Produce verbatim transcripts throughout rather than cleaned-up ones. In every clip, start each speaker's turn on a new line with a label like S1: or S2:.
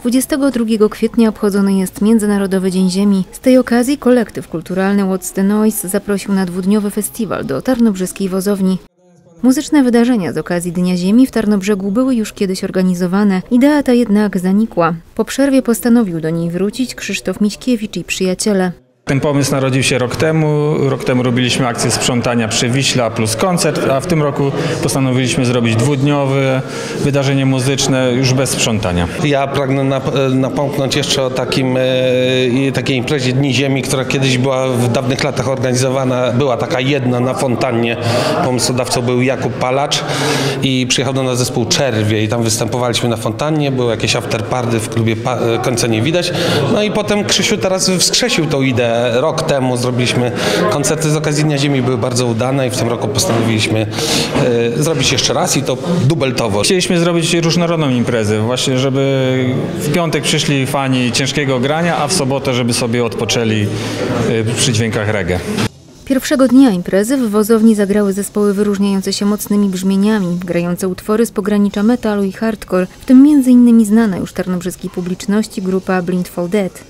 S1: dwudziestego drugiego kwietnia obchodzony jest Międzynarodowy Dzień Ziemi. Z tej okazji kolektyw kulturalny What's the Noise zaprosił na dwudniowy festiwal do tarnobrzyskiej Wozowni. Muzyczne wydarzenia z okazji Dnia Ziemi w Tarnobrzegu były już kiedyś organizowane, idea ta jednak zanikła. Po przerwie postanowił do niej wrócić Krzysztof Miśkiewicz i przyjaciele.
S2: Ten pomysł narodził się rok temu. Rok temu robiliśmy akcję sprzątania przy Wiśle plus koncert, a w tym roku postanowiliśmy zrobić dwudniowe wydarzenie muzyczne już bez sprzątania.
S3: Ja pragnę napomknąć jeszcze o takim, takiej imprezie Dni Ziemi, która kiedyś była w dawnych latach organizowana. Była taka jedna na fontannie. Pomysłodawcą był Jakub Palacz i przyjechał do nas zespół Czerwie i tam występowaliśmy na fontannie. Były jakieś afterparty w klubie Końca Nie Widać. No i potem Krzysiu teraz wskrzesił tą ideę. Rok temu zrobiliśmy koncerty z okazji Dnia Ziemi, były bardzo udane i w tym roku postanowiliśmy e, zrobić jeszcze raz i to dubeltowo.
S2: Chcieliśmy zrobić różnorodną imprezę, właśnie żeby w piątek przyszli fani ciężkiego grania, a w sobotę żeby sobie odpoczęli e, przy dźwiękach reggae.
S1: Pierwszego dnia imprezy w Wozowni zagrały zespoły wyróżniające się mocnymi brzmieniami, grające utwory z pogranicza metalu i hardcore, w tym między innymi znana już tarnobrzyskiej publiczności grupa Blind for Dead.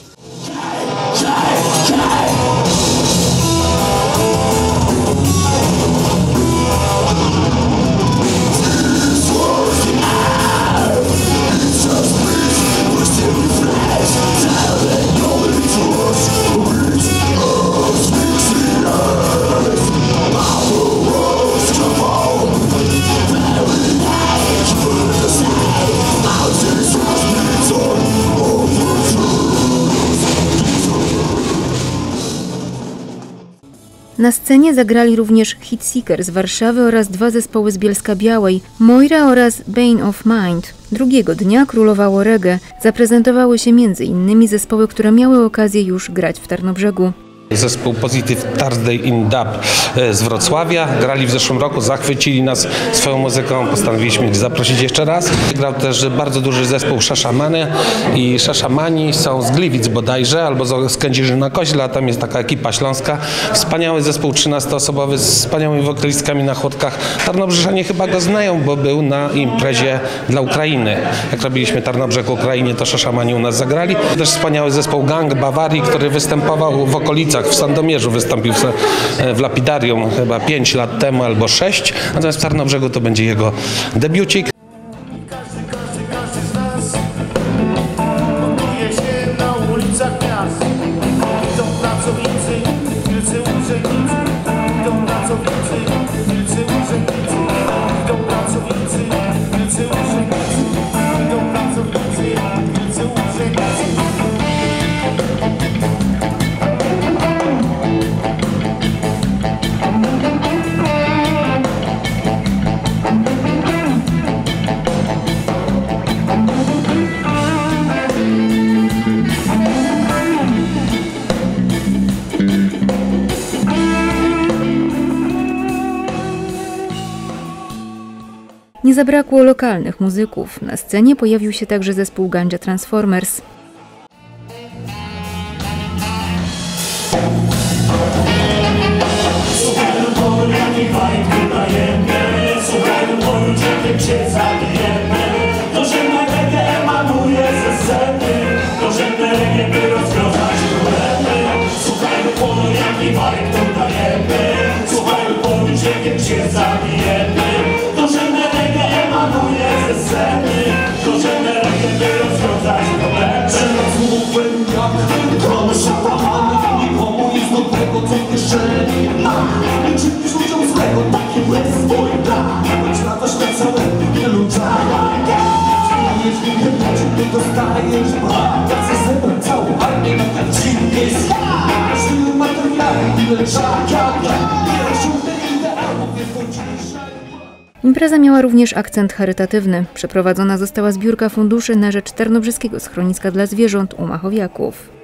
S1: Na scenie zagrali również Hitseeker z Warszawy oraz dwa zespoły z Bielska-Białej, Moira oraz Bane of Mind. Drugiego dnia królowało reggae. Zaprezentowały się między innymi zespoły, które miały okazję już grać w Tarnobrzegu.
S3: Zespół Positive Thursday in Dub z Wrocławia. Grali w zeszłym roku, zachwycili nas swoją muzyką, postanowiliśmy ich zaprosić jeszcze raz. Grał też bardzo duży zespół Szaszamany i Szaszamani są z Gliwic bodajże, albo z Kędzierzyna-Koźla, a tam jest taka ekipa śląska. Wspaniały zespół trzynastoosobowy z wspaniałymi wokalistkami na chłodkach. Tarnobrzeszanie chyba go znają, bo był na imprezie dla Ukrainy. Jak robiliśmy Tarnobrzeg Ukrainie, to Szaszamani u nas zagrali. Też wspaniały zespół Gang Bawarii, który występował w okolicach. W Sandomierzu wystąpił w Lapidarium chyba pięć lat temu albo sześć, natomiast w Tarnobrzegu to będzie jego debiucik.
S4: Każdy, każdy, każdy z nas buduje się na ulicach miast. Idą pracownicy, wielcy urzędnicy, idą pracownicy, wielcy urzędnicy, idą pracownicy, wielcy urzędnicy, idą pracownicy, wielcy urzędnicy.
S1: Nie zabrakło lokalnych muzyków. Na scenie pojawił się także zespół Ganja Transformers. Impreza miała również akcent charytatywny. Przeprowadzona została zbiórka funduszy na rzecz Tarnobrzyskiego Schroniska dla Zwierząt u Machowiaków.